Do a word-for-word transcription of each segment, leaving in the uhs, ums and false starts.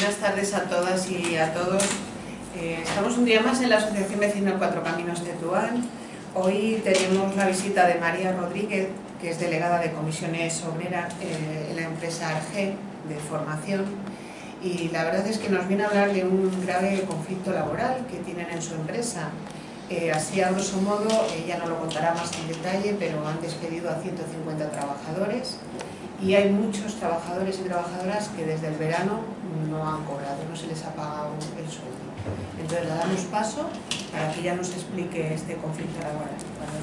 buenas tardes a todas y a todos. Eh, estamos un día más en la Asociación Vecinos Cuatro Caminos Tetuán. Hoy tenemos la visita de María Rodríguez, que es delegada de Comisiones Obreras eh, en la empresa Arge de formación. Y la verdad es que nos viene a hablar de un grave conflicto laboral que tienen en su empresa. Eh, así, a grosso modo, ella no lo contará más en detalle, pero han despedido a ciento cincuenta trabajadores y hay muchos trabajadores y trabajadoras que desde el verano no han cobrado, no se les ha pagado el sueldo. Entonces, le damos paso para que ella nos explique este conflicto laboral.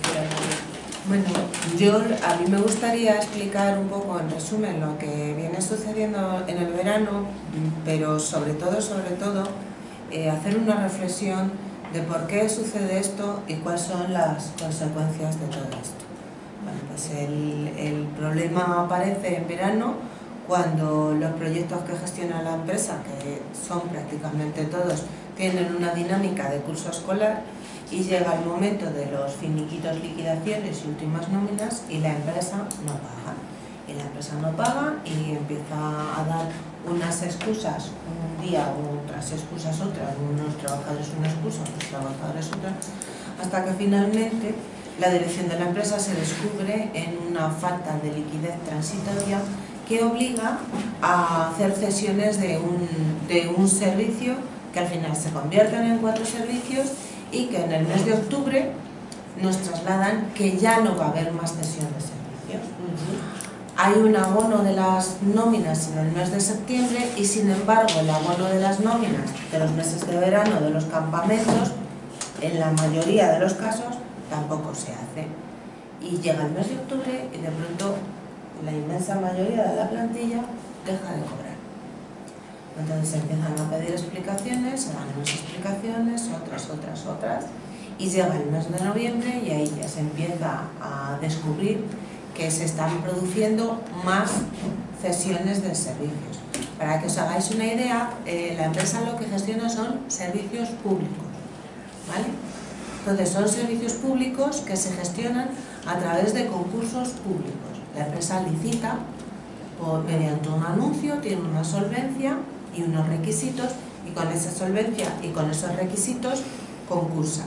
Bueno, yo a mí me gustaría explicar un poco, en resumen, lo que viene sucediendo en el verano, pero sobre todo, sobre todo, eh, hacer una reflexión de por qué sucede esto y cuáles son las consecuencias de todo esto. Bueno, pues el, el problema aparece en verano cuando los proyectos que gestiona la empresa, que son prácticamente todos, tienen una dinámica de curso escolar y llega el momento de los finiquitos, liquidaciones y últimas nóminas y la empresa no paga. Y la empresa no paga y empieza a dar unas excusas un día, otras excusas otras, unos trabajadores una excusa, otros trabajadores otra, hasta que finalmente la dirección de la empresa se descubre en una falta de liquidez transitoria que obliga a hacer cesiones de un, de un servicio que al final se convierten en cuatro servicios y que en el mes de octubre nos trasladan que ya no va a haber más cesión de servicios. Uh-huh. Hay un abono de las nóminas en el mes de septiembre y, sin embargo, el abono de las nóminas de los meses de verano, de los campamentos, en la mayoría de los casos, tampoco se hace. Y llega el mes de octubre y de pronto la inmensa mayoría de la plantilla deja de cobrar. Entonces empiezan a pedir explicaciones, se dan unas explicaciones, otras, otras, otras, y llega el mes de noviembre y ahí ya se empieza a descubrir que se están produciendo más cesiones de servicios. Para que os hagáis una idea, eh, la empresa lo que gestiona son servicios públicos, ¿vale? Entonces son servicios públicos que se gestionan a través de concursos públicos. La empresa licita por, mediante un anuncio, tiene una solvencia y unos requisitos, y con esa solvencia y con esos requisitos concursa.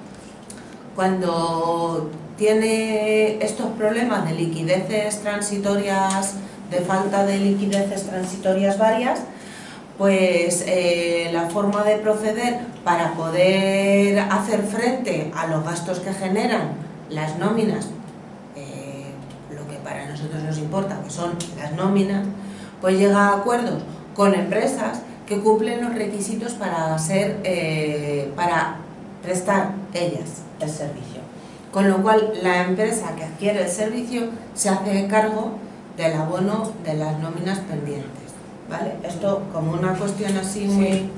Cuando tiene estos problemas de liquideces transitorias, de falta de liquideces transitorias varias, pues eh, la forma de proceder para poder hacer frente a los gastos que generan las nóminas, eh, lo que para nosotros nos importa, que son las nóminas, pues llega a acuerdos con empresas que cumplen los requisitos para, ser, eh, para prestar ellas el servicio. Con lo cual, la empresa que adquiere el servicio se hace cargo del abono de las nóminas pendientes, ¿vale? Esto como una cuestión así muy... Sí.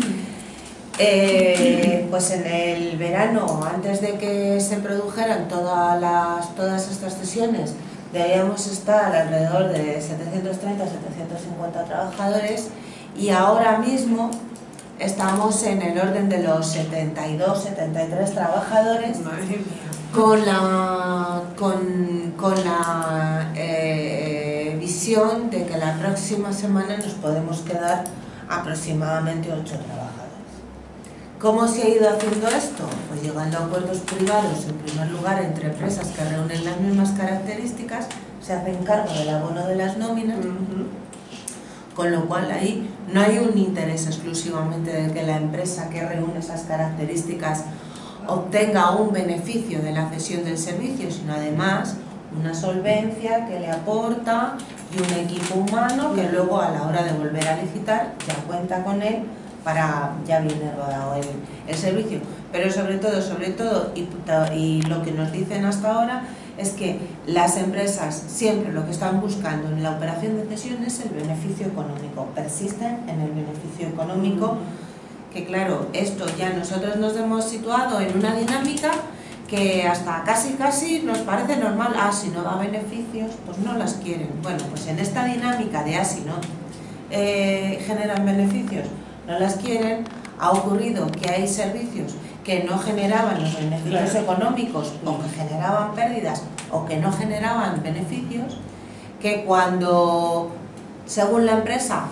Eh, pues en el verano, antes de que se produjeran todas, las, todas estas cesiones, debíamos estar alrededor de setecientos treinta a setecientos cincuenta trabajadores y ahora mismo estamos en el orden de los setenta y dos, setenta y tres trabajadores. Madre mía. Con la, con, con la eh, visión de que la próxima semana nos podemos quedar aproximadamente ocho trabajadores. ¿Cómo se ha ido haciendo esto? Pues llegando a acuerdos privados, en primer lugar, entre empresas que reúnen las mismas características, se hacen cargo del abono de las nóminas, uh-huh. Con lo cual ahí no hay un interés exclusivamente de que la empresa que reúne esas características obtenga un beneficio de la cesión del servicio, sino además una solvencia que le aporta y un equipo humano que luego a la hora de volver a licitar ya cuenta con él para ya viene rodado el, el servicio. Pero sobre todo, sobre todo, y, y lo que nos dicen hasta ahora es que las empresas siempre lo que están buscando en la operación de cesión es el beneficio económico, persisten en el beneficio económico. Que claro, esto ya nosotros nos hemos situado en una dinámica que hasta casi casi nos parece normal. Ah, si no da beneficios, pues no las quieren. Bueno, pues en esta dinámica de ah, si no eh, generan beneficios, no las quieren, ha ocurrido que hay servicios que no generaban los beneficios claro. económicos o que generaban pérdidas o que no generaban beneficios, que cuando, según la empresa,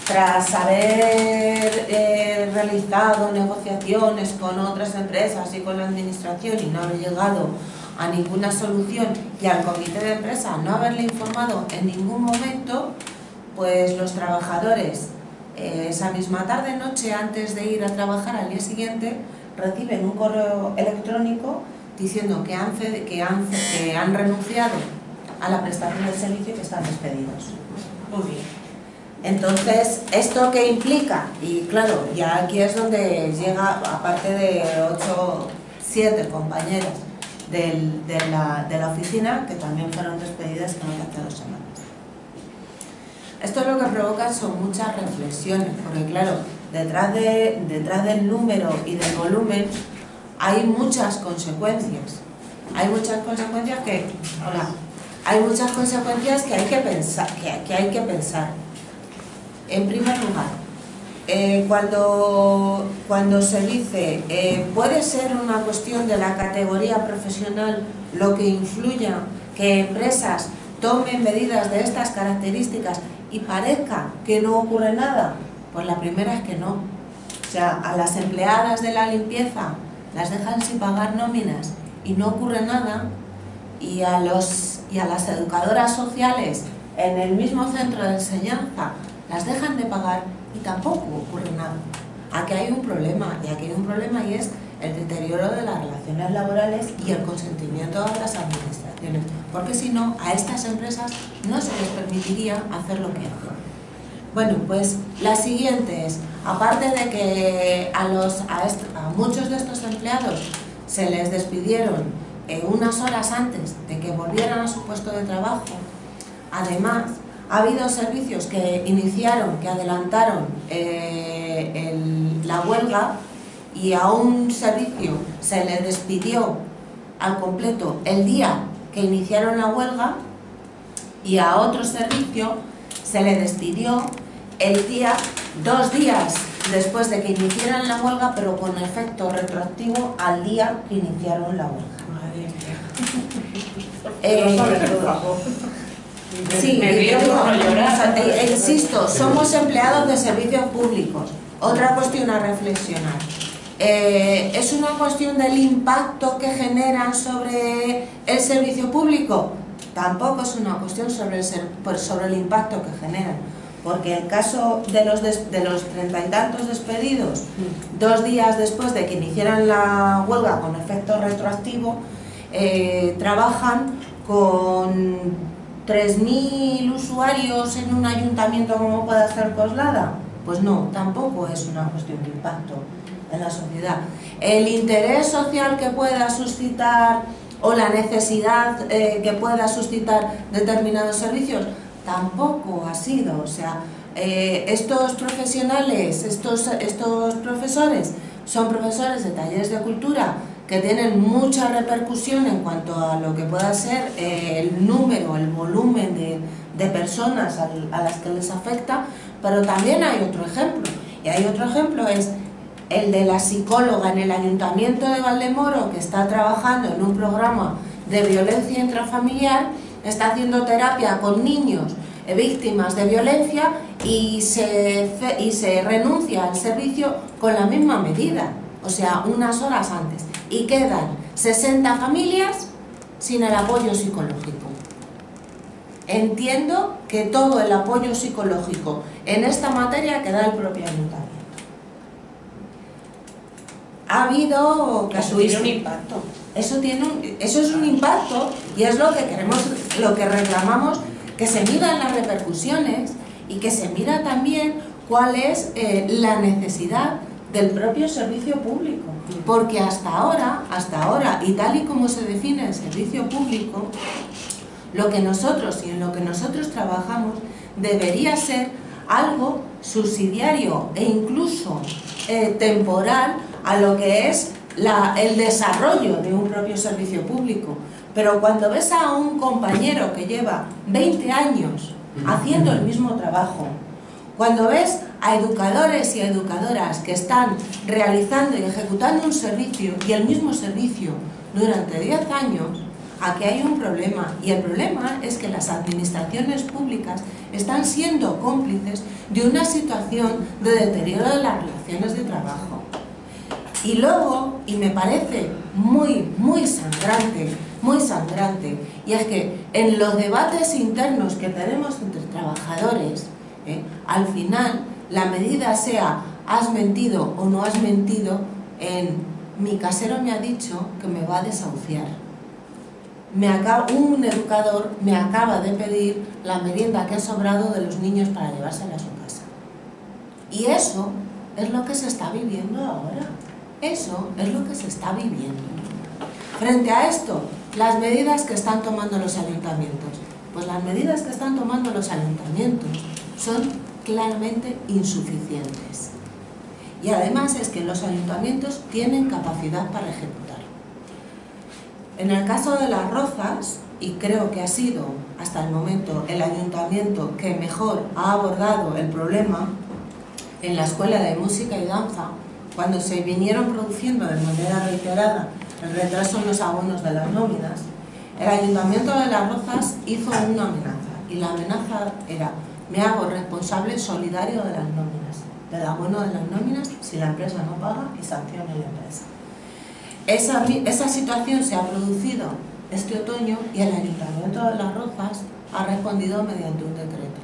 tras haber eh, realizado negociaciones con otras empresas y con la administración y no haber llegado a ninguna solución y al comité de empresa no haberle informado en ningún momento, pues los trabajadores eh, esa misma tarde, noche, antes de ir a trabajar al día siguiente, reciben un correo electrónico diciendo que han, que han, que han renunciado a la prestación del servicio y que están despedidos. Muy bien. Entonces, ¿esto qué implica? Y claro, ya aquí es donde llega, aparte de ocho, siete compañeras del, de, la, de la oficina, que también fueron despedidas hace dos semanas. Esto lo que provoca son muchas reflexiones, porque claro, detrás, de, detrás del número y del volumen hay muchas consecuencias. Hay muchas consecuencias que, hola, hay muchas consecuencias que hay que pensar. Que, que hay que pensar. En primer lugar, eh, cuando, cuando se dice eh, puede ser una cuestión de la categoría profesional lo que influya que empresas tomen medidas de estas características y parezca que no ocurre nada, pues la primera es que no. O sea, a las empleadas de la limpieza las dejan sin pagar nóminas y no ocurre nada, y a, los, y a las educadoras sociales en el mismo centro de enseñanza las dejan de pagar y tampoco ocurre nada. Aquí hay un problema, y aquí hay un problema y es el deterioro de las relaciones laborales y el consentimiento de las administraciones, porque si no, a estas empresas no se les permitiría hacer lo que hacen. Bueno, pues la siguiente es, aparte de que a, los, a, est a muchos de estos empleados se les despidieron eh, unas horas antes de que volvieran a su puesto de trabajo, además ha habido servicios que iniciaron, que adelantaron eh, el, la huelga, y a un servicio se le despidió al completo el día que iniciaron la huelga, y a otro servicio se le despidió el día, dos días después de que iniciaran la huelga, pero con efecto retroactivo al día que iniciaron la huelga. Madre mía. Eh, Sí, me río por no llorar. Eh, insisto, somos empleados de servicios públicos. Otra cuestión a reflexionar. Eh, ¿Es una cuestión del impacto que generan sobre el servicio público? Tampoco es una cuestión sobre el, sobre el impacto que generan. Porque el caso de los, des, de los treinta y tantos despedidos, dos días después de que iniciaran la huelga con efecto retroactivo, eh, trabajan con tres mil usuarios en un ayuntamiento como pueda ser Coslada. Pues no, tampoco es una cuestión de impacto en la sociedad. El interés social que pueda suscitar o la necesidad eh, que pueda suscitar determinados servicios tampoco ha sido. O sea, eh, estos profesionales, estos, estos profesores son profesores de talleres de cultura que tienen mucha repercusión en cuanto a lo que pueda ser eh, el número, el volumen de, de personas a, a las que les afecta, pero también hay otro ejemplo, y hay otro ejemplo es el de la psicóloga en el Ayuntamiento de Valdemoro, que está trabajando en un programa de violencia intrafamiliar, está haciendo terapia con niños eh, víctimas de violencia y se, y se renuncia al servicio con la misma medida, o sea, unas horas antes. Y quedan sesenta familias sin el apoyo psicológico. Entiendo que todo el apoyo psicológico en esta materia queda el propio ayuntamiento. Ha habido Eso tiene un impacto. Eso, tiene un, eso es un impacto, y es lo que queremos, lo que reclamamos, que se miran las repercusiones y que se mira también cuál es eh, la necesidad del propio servicio público. Porque hasta ahora, hasta ahora, y tal y como se define el servicio público, lo que nosotros y en lo que nosotros trabajamos debería ser algo subsidiario e incluso eh, temporal a lo que es la, el desarrollo de un propio servicio público. Pero cuando ves a un compañero que lleva veinte años haciendo el mismo trabajo, cuando ves a educadores y a educadoras que están realizando y ejecutando un servicio y el mismo servicio durante diez años, Aquí hay un problema, y el problema es que las administraciones públicas están siendo cómplices de una situación de deterioro de las relaciones de trabajo. Y luego, y me parece muy, muy sangrante, muy sangrante, y es que en los debates internos que tenemos entre trabajadores, ¿eh? al final la medida sea has mentido o no has mentido en mi casero me ha dicho que me va a desahuciar. Me acaba, un educador me acaba de pedir la merienda que ha sobrado de los niños para llevársela a su casa. Y eso es lo que se está viviendo ahora. Eso es lo que se está viviendo. Frente a esto, las medidas que están tomando los ayuntamientos. Pues las medidas que están tomando los ayuntamientos son claramente insuficientes. Y además es que los ayuntamientos tienen capacidad para ejecutar. En el caso de Las Rozas, y creo que ha sido hasta el momento el ayuntamiento que mejor ha abordado el problema, en la Escuela de Música y Danza, cuando se vinieron produciendo de manera reiterada el retraso en los abonos de las nóminas, el Ayuntamiento de Las Rozas hizo una amenaza, y la amenaza era: me hago responsable solidario de las nóminas, del abono de las nóminas si la empresa no paga, y sanciono a la empresa. Esa, esa situación se ha producido este otoño y el Ayuntamiento de Las Rozas ha respondido mediante un decreto.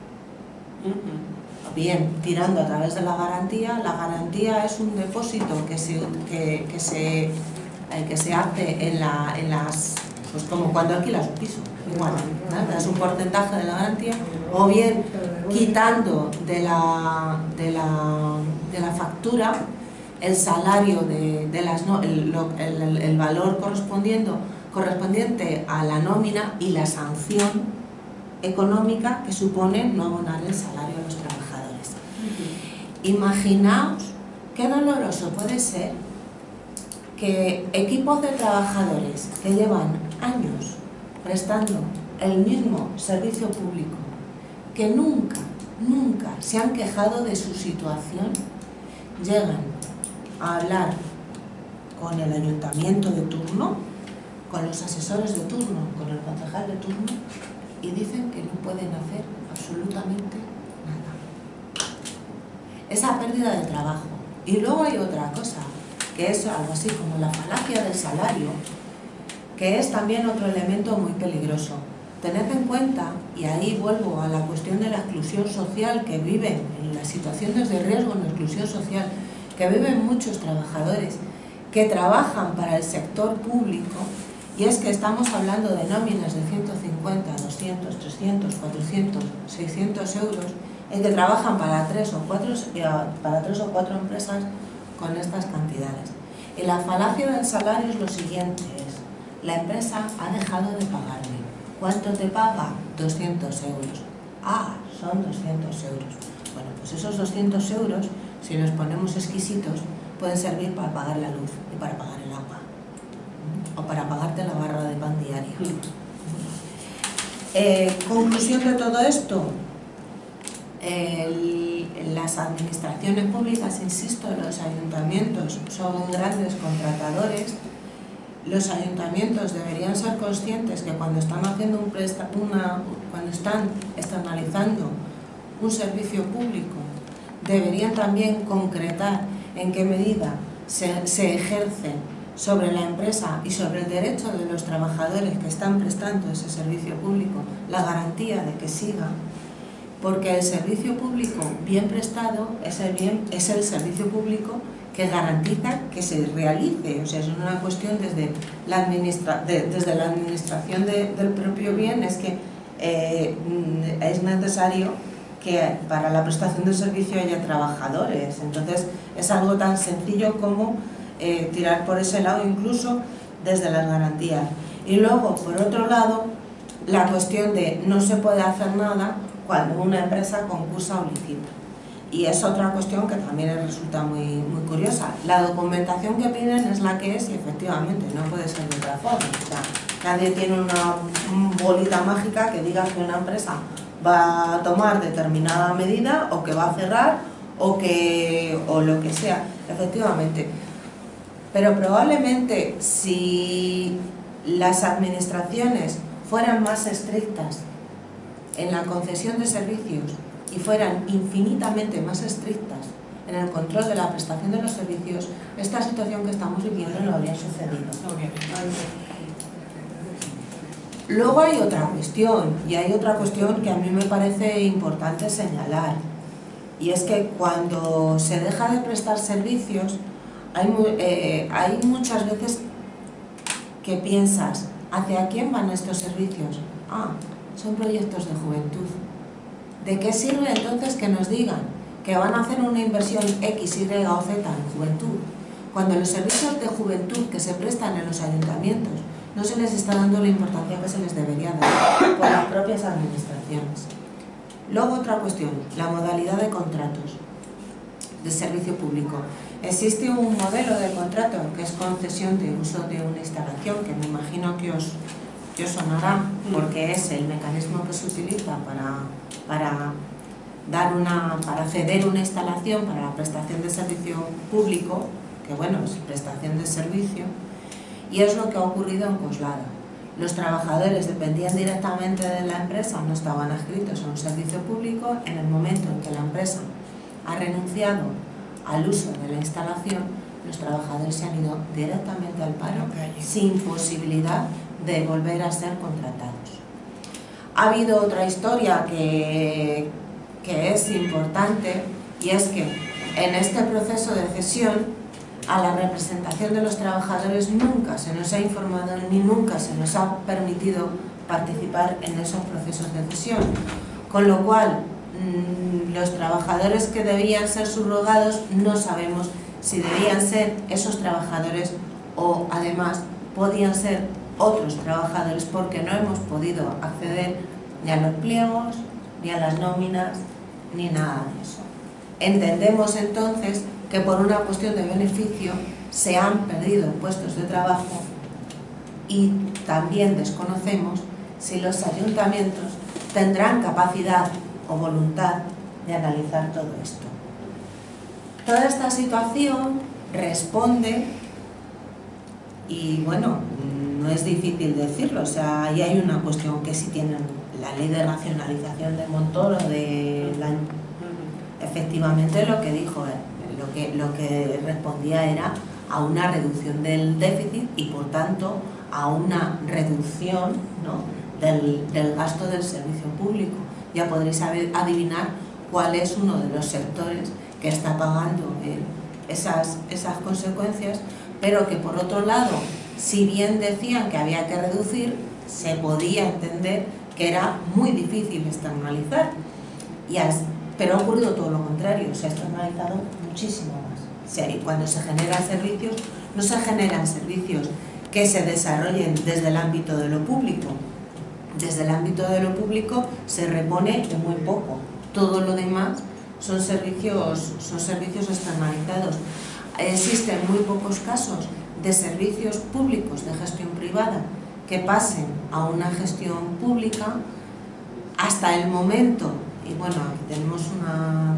Bien, tirando a través de la garantía. La garantía es un depósito que se, que, que se, eh, que se hace en, la, en las... pues como cuando alquilas un piso, igual, ¿no? Das un porcentaje de la garantía, o bien quitando de la, de la, de la factura el salario de, de las no, el, el, el valor correspondiendo, correspondiente a la nómina y la sanción económica que supone no abonar el salario a los trabajadores. Uh-huh. Imaginaos qué doloroso puede ser que equipos de trabajadores que llevan años prestando el mismo servicio público, que nunca, nunca se han quejado de su situación, llegan a hablar con el ayuntamiento de turno, con los asesores de turno, con el concejal de turno, y dicen que no pueden hacer absolutamente nada. Esa pérdida de trabajo. Y luego hay otra cosa, que es algo así como la falacia del salario, que es también otro elemento muy peligroso. Tened en cuenta, y ahí vuelvo a la cuestión de la exclusión social que viven, en las situaciones de riesgo en la exclusión social, que viven muchos trabajadores que trabajan para el sector público, y es que estamos hablando de nóminas de ciento cincuenta, doscientos, trescientos, cuatrocientos, seiscientos euros, en que trabajan para tres o cuatro, para tres o cuatro empresas con estas cantidades. Y la falacia del salario es lo siguiente, es: la empresa ha dejado de pagarme. ¿Cuánto te paga? doscientos euros. Ah, son doscientos euros. Bueno, pues esos doscientos euros, si nos ponemos exquisitos, pueden servir para pagar la luz y para pagar el agua, o para pagarte la barra de pan diaria. Eh, conclusión de todo esto, el, las administraciones públicas, insisto, los ayuntamientos son grandes contratadores. Los ayuntamientos deberían ser conscientes que cuando están haciendo un presta, una, cuando están externalizando un servicio público, deberían también concretar en qué medida se, se ejerce sobre la empresa y sobre el derecho de los trabajadores que están prestando ese servicio público la garantía de que siga, porque el servicio público bien prestado es el, bien, es el servicio público que garantiza que se realice. O sea, es una cuestión desde la, administra de, desde la administración de, del propio bien, es que eh, es necesario que para la prestación del servicio haya trabajadores. Entonces es algo tan sencillo como eh, tirar por ese lado, incluso desde las garantías. Y luego, por otro lado, la cuestión de no se puede hacer nada cuando una empresa concursa o licita. Y es otra cuestión que también resulta muy, muy curiosa. La documentación que piden es la que es, y efectivamente no puede ser de otra forma. O sea, nadie tiene una bolita mágica que diga que una empresa va a tomar determinada medida, o que va a cerrar, o, que, o lo que sea, efectivamente. Pero probablemente si las administraciones fueran más estrictas en la concesión de servicios y fueran infinitamente más estrictas en el control de la prestación de los servicios, esta situación que estamos viviendo no habría sucedido. Luego hay otra cuestión, y hay otra cuestión que a mí me parece importante señalar, y es que cuando se deja de prestar servicios, hay, eh, hay muchas veces que piensas, ¿hacia quién van estos servicios? Ah, son proyectos de juventud. ¿De qué sirve entonces que nos digan que van a hacer una inversión X, Y o Z en juventud, cuando los servicios de juventud que se prestan en los ayuntamientos no se les está dando la importancia que se les debería dar por las propias administraciones? Luego otra cuestión, la modalidad de contratos de servicio público. Existe un modelo de contrato que es concesión de uso de una instalación, que me imagino que os, que os sonará, porque es el mecanismo que se utiliza para, para, dar una, para ceder una instalación para la prestación de servicio público, que bueno, es prestación de servicio, y es lo que ha ocurrido en Coslada. Los trabajadores dependían directamente de la empresa, no estaban adscritos a un servicio público. En el momento en que la empresa ha renunciado al uso de la instalación, los trabajadores se han ido directamente al paro sin posibilidad de volver a ser contratados. Ha habido otra historia que, que es importante, y es que en este proceso de cesión a la representación de los trabajadores nunca se nos ha informado ni nunca se nos ha permitido participar en esos procesos de cesión, con lo cual los trabajadores que debían ser subrogados no sabemos si debían ser esos trabajadores o además podían ser otros trabajadores, porque no hemos podido acceder ni a los pliegos, ni a las nóminas, ni nada de eso. Entendemos entonces que por una cuestión de beneficio se han perdido puestos de trabajo, y también desconocemos si los ayuntamientos tendrán capacidad o voluntad de analizar todo esto. Toda esta situación responde, y bueno, no es difícil decirlo, o sea, ahí hay una cuestión que si tienen la ley de racionalización de Montoro, de la, efectivamente lo que dijo, lo que, lo que respondía era a una reducción del déficit y por tanto a una reducción, ¿no?, del, del gasto del servicio público. Ya podréis adivinar cuál es uno de los sectores que está pagando eh, esas, esas consecuencias, pero que por otro lado, si bien decían que había que reducir, se podía entender que era muy difícil externalizar, y as, pero ha ocurrido todo lo contrario, se ha externalizado muchísimo más. O sea, y cuando se generan servicios, no se generan servicios que se desarrollen desde el ámbito de lo público. Desde el ámbito de lo público se repone en muy poco. Todo lo demás son servicios, son servicios externalizados. Existen muy pocos casos de servicios públicos de gestión privada que pasen a una gestión pública hasta el momento. Y bueno, aquí tenemos una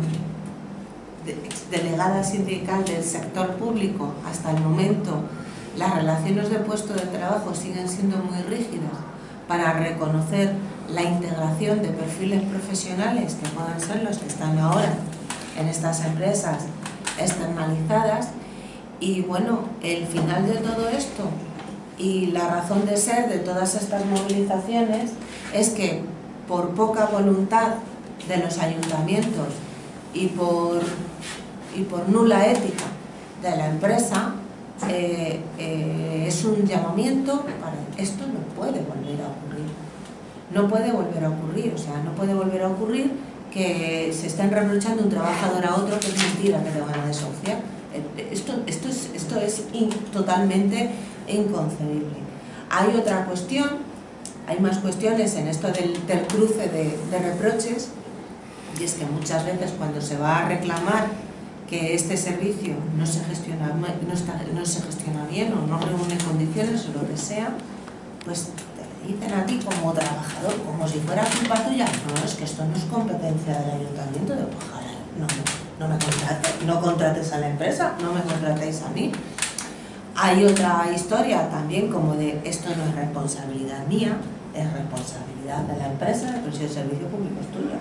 delegada sindical del sector público. Hasta el momento las relaciones de puesto de trabajo siguen siendo muy rígidas para reconocer la integración de perfiles profesionales que puedan ser los que están ahora en estas empresas externalizadas. Y bueno, el final de todo esto y la razón de ser de todas estas movilizaciones es que por poca voluntad de los ayuntamientos y por, y por nula ética de la empresa, eh, eh, es un llamamiento para esto no puede volver a ocurrir. No puede volver a ocurrir, o sea, no puede volver a ocurrir que se estén reprochando un trabajador a otro que es mentira que te van a desahuciar. Esto, esto es, esto es in, totalmente inconcebible. Hay otra cuestión, hay más cuestiones en esto del, del cruce de, de reproches, y es que muchas veces cuando se va a reclamar que este servicio no se gestiona, no, está, no se gestiona bien o no reúne condiciones o lo que sea, pues te dicen a ti como trabajador, como si fuera culpa tuya, no, es que esto no es competencia del ayuntamiento, de ojalá, no, no, no me contrates, no contrates a la empresa, no me contratéis a mí. Hay otra historia también como de esto no es responsabilidad mía, es responsabilidad de la empresa, pero si el servicio público es tuyo.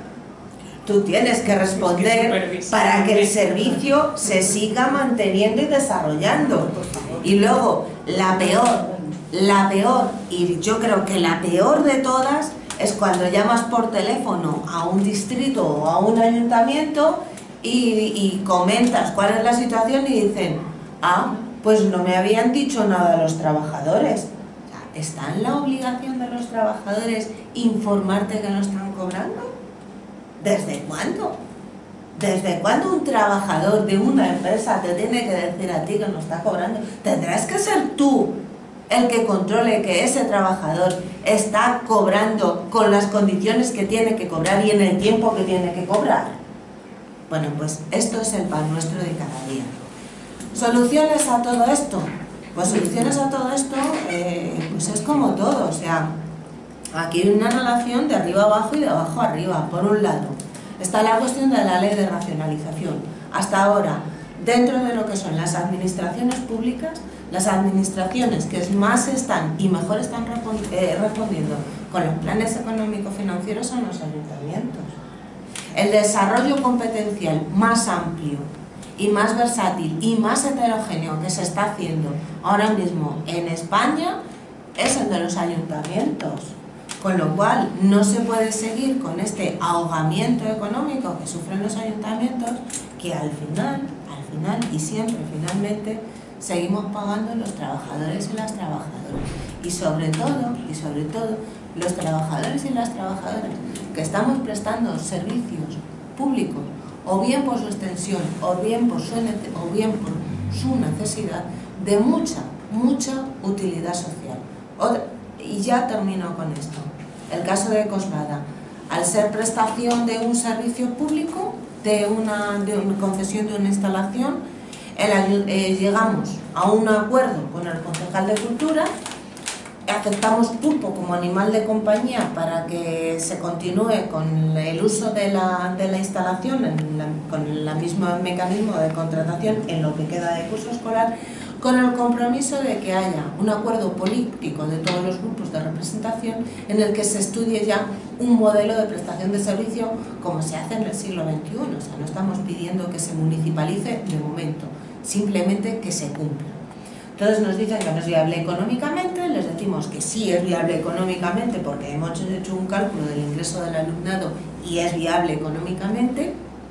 Tú tienes que responder para que el servicio se siga manteniendo y desarrollando. Y luego, la peor, la peor, y yo creo que la peor de todas, es cuando llamas por teléfono a un distrito o a un ayuntamiento y, y comentas cuál es la situación y dicen, ah, pues no me habían dicho nada los trabajadores. ¿Está en la obligación de los trabajadores informarte que no están cobrando? ¿Desde cuándo? ¿Desde cuándo un trabajador de una empresa te tiene que decir a ti que no está cobrando? Tendrás que ser tú el que controle que ese trabajador está cobrando con las condiciones que tiene que cobrar y en el tiempo que tiene que cobrar. Bueno, pues esto es el pan nuestro de cada día. ¿Soluciones a todo esto? Pues soluciones a todo esto, eh, pues es como todo, o sea, aquí hay una relación de arriba abajo y de abajo arriba. Por un lado, está la cuestión de la ley de racionalización. Hasta ahora, dentro de lo que son las administraciones públicas, las administraciones que más están y mejor están respondiendo con los planes económico-financieros son los ayuntamientos. El desarrollo competencial más amplio y más versátil y más heterogéneo que se está haciendo ahora mismo en España es el de los ayuntamientos. Con lo cual, no se puede seguir con este ahogamiento económico que sufren los ayuntamientos, que al final, al final y siempre finalmente, seguimos pagando los trabajadores y las trabajadoras. Y sobre todo, y sobre todo, los trabajadores y las trabajadoras que estamos prestando servicios públicos, o bien por su extensión, o bien por su, o bien por su necesidad, de mucha, mucha utilidad social. Otra, y ya termino con esto. El caso de Coslada, al ser prestación de un servicio público, de una, de una concesión de una instalación, el, eh, llegamos a un acuerdo con el concejal de Cultura, aceptamos pulpo como animal de compañía para que se continúe con el uso de la, de la instalación, en la, con el mismo mecanismo de contratación en lo que queda de curso escolar, con el compromiso de que haya un acuerdo político de todos los grupos de representación en el que se estudie ya un modelo de prestación de servicio como se hace en el siglo veintiuno. O sea, no estamos pidiendo que se municipalice de momento, simplemente que se cumpla. Entonces nos dicen que no es viable económicamente, les decimos que sí es viable económicamente porque hemos hecho un cálculo del ingreso del alumnado y es viable económicamente.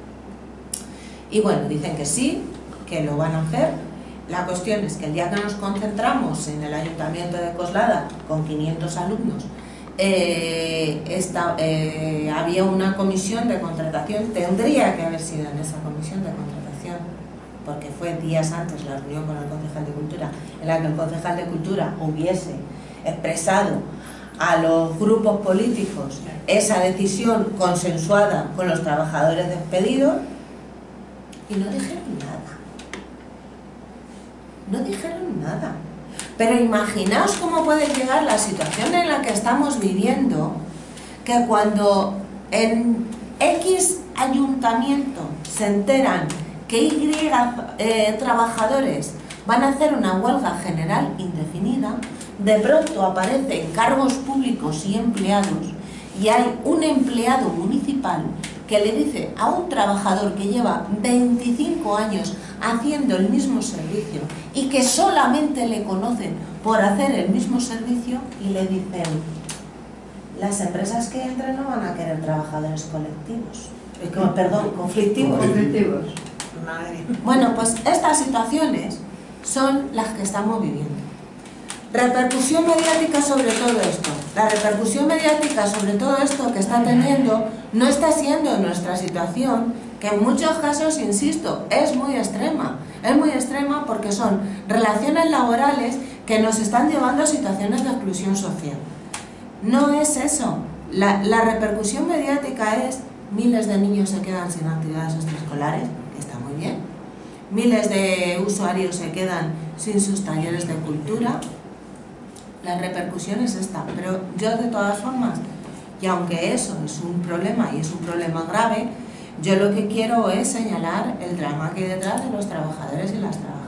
Y bueno, dicen que sí, que lo van a hacer. La cuestión es que el día que nos concentramos en el Ayuntamiento de Coslada con quinientos alumnos, eh, esta, eh, había una comisión de contratación, tendría que haber sido en esa comisión de contratación, porque fue días antes la reunión con el concejal de Cultura, en la que el concejal de Cultura hubiese expresado a los grupos políticos esa decisión consensuada con los trabajadores despedidos, y no dijeron nada. No dijeron nada. Pero imaginaos cómo puede llegar la situación en la que estamos viviendo, que cuando en X ayuntamiento se enteran que Y eh, trabajadores van a hacer una huelga general indefinida, de pronto aparecen cargos públicos y empleados, y hay un empleado municipal que le dice a un trabajador que lleva veinticinco años haciendo el mismo servicio y que solamente le conocen por hacer el mismo servicio, y le dicen: las empresas que entren no van a querer trabajadores colectivos, eh, perdón, conflictivos. Conflictivos. Bueno, pues estas situaciones son las que estamos viviendo. Repercusión mediática sobre todo esto. La repercusión mediática sobre todo esto que está teniendo no está siendo nuestra situación, que en muchos casos, insisto, es muy extrema. Es muy extrema porque son relaciones laborales que nos están llevando a situaciones de exclusión social. No es eso. La, la repercusión mediática es: miles de niños se quedan sin actividades extraescolares, que está muy bien. Miles de usuarios se quedan sin sus talleres de cultura. La repercusión es esta, pero yo de todas formas, y aunque eso es un problema y es un problema grave, yo lo que quiero es señalar el drama que hay detrás de los trabajadores y las trabajadoras.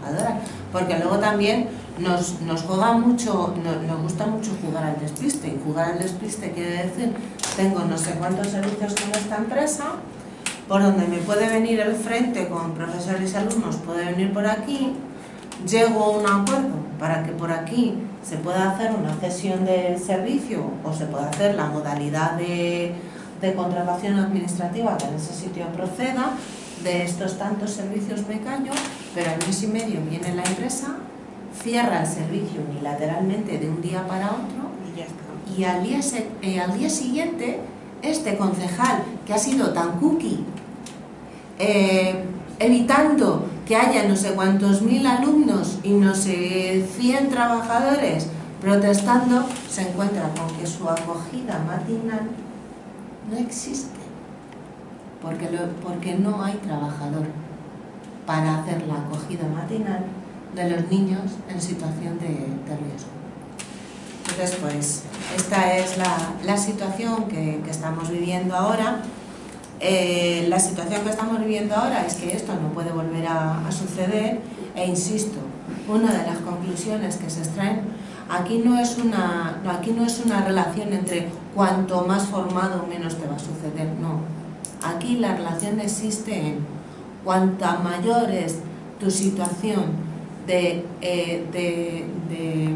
trabajadoras, porque luego también nos, nos juega mucho, nos, nos gusta mucho jugar al despiste, y jugar al despiste quiere decir, tengo no sé cuántos servicios con esta empresa, por donde me puede venir el frente con profesores y alumnos, puede venir por aquí, llego a un acuerdo para que por aquí se pueda hacer una cesión de servicio o se pueda hacer la modalidad de, de contratación administrativa que en ese sitio proceda, de estos tantos servicios me callo, pero al mes y medio viene la empresa, cierra el servicio unilateralmente de un día para otro Y ya está. y al día, se, eh, al día siguiente este concejal que ha sido tan cookie, eh, evitando que haya no sé cuántos mil alumnos y no sé cien trabajadores protestando, se encuentra con que su acogida matinal no existe, porque, lo, porque no hay trabajador para hacer la acogida matinal de los niños en situación de, de riesgo. Entonces, pues, esta es la, la situación que, que estamos viviendo ahora. Eh, la situación que estamos viviendo ahora es que esto no puede volver a, a suceder e insisto, una de las conclusiones que se extraen aquí no es una, no, aquí no es una relación entre cuanto más formado menos te va a suceder, no. Aquí la relación existe en cuanta mayor es tu situación de, eh, de, de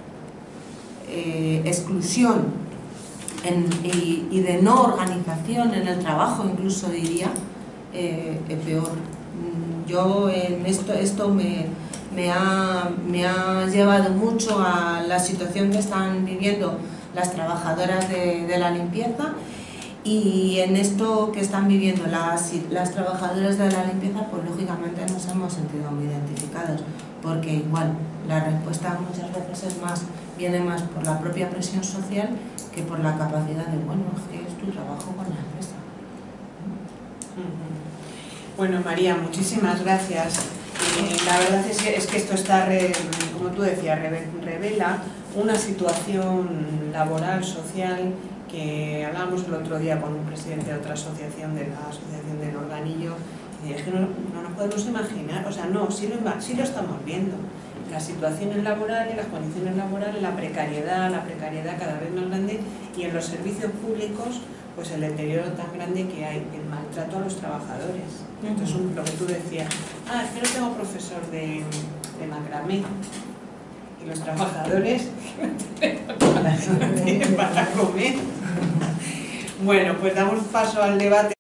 eh, exclusión En, y, y de no organización en el trabajo, incluso diría, eh, eh, peor. Yo en esto, esto me, me, ha, me ha llevado mucho a la situación que están viviendo las trabajadoras de, de la limpieza, y en esto que están viviendo las, las trabajadoras de la limpieza, pues lógicamente nos hemos sentido muy identificados, porque igual la respuesta muchas veces es más, viene más por la propia presión social que por la capacidad de, bueno, es que es tu trabajo con la empresa. Bueno, María, muchísimas gracias. Eh, la verdad es que, es que esto está, re, como tú decías, re, revela una situación laboral, social, que hablábamos el otro día con un presidente de otra asociación, de la Asociación del Organillo, y es que no, no nos podemos imaginar, o sea, no, sí lo, sí lo estamos viendo. Las situaciones laborales, las condiciones laborales, la precariedad, la precariedad cada vez más grande, y en los servicios públicos, pues el deterioro tan grande que hay, el maltrato a los trabajadores. Entonces, un, lo que tú decías, ah, es que no tengo profesor de, de macramé, y los trabajadores no tienen para comer. Bueno, pues damos paso al debate.